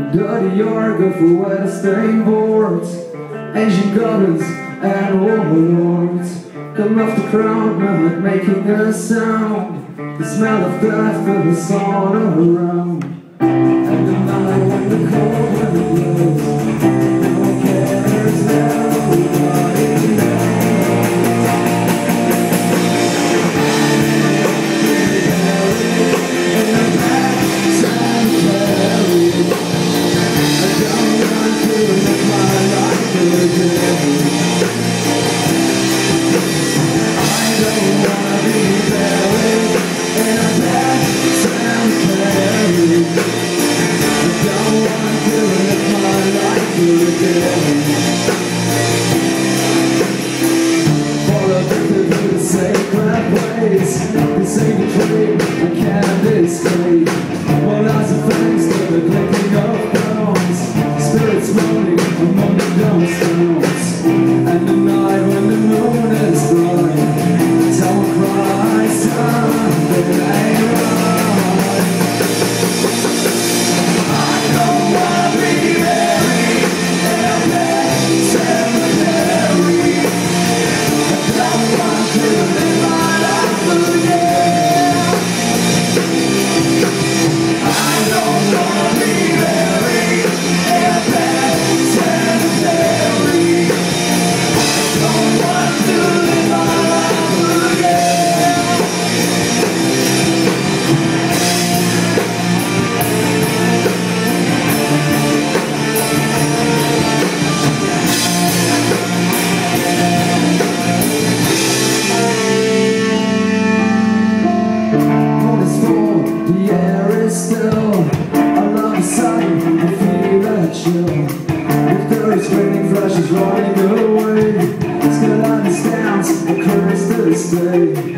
Dirty Yorker for wet stained boards, Asian goblins and warlords come off the crowd, not making a sound. The smell of death fills all around. And the night when the cold wind blows, no one cares, nobody knows. In a black cemetery, I don't want to live my life again. I don't wanna be buried in a black cemetery. I don't want to live my life again. For a victim to the sacred ways, this ain't a dream, I can't escape. Well, as a thanks to the clicking of bones, spirits moaning among the dumb stones. And the night when the moon is bright, someone cries, something ain't right. I don't wanna be buried in a black cemetery. I don't want to live my life again. I don't wanna be buried in a black cemetery. I don't want to live my life again. Moon is full, the air is still. I love the sun, I feel that chill. If there is raining flashes running away, still understands the courage to stay.